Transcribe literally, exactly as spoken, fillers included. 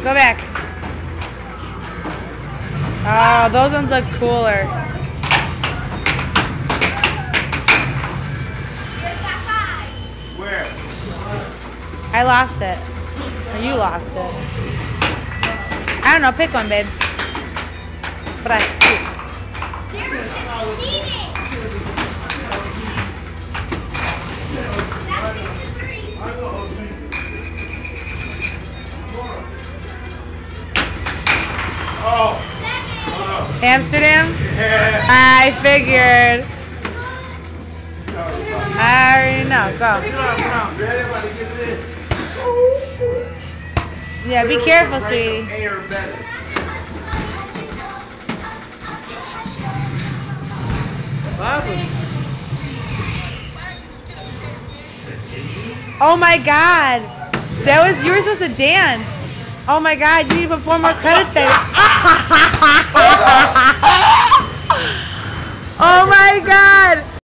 Go back. Oh, those ones look cooler. Where? I lost it. Or you lost it. I don't know. Pick one, babe. But I see it. Oh. Amsterdam? Yeah. I figured. I already know. Go. Yeah, be careful, sweetie. Oh my God. That was, you were supposed to dance. Oh my God, you need to put four more credits in. Oh my God.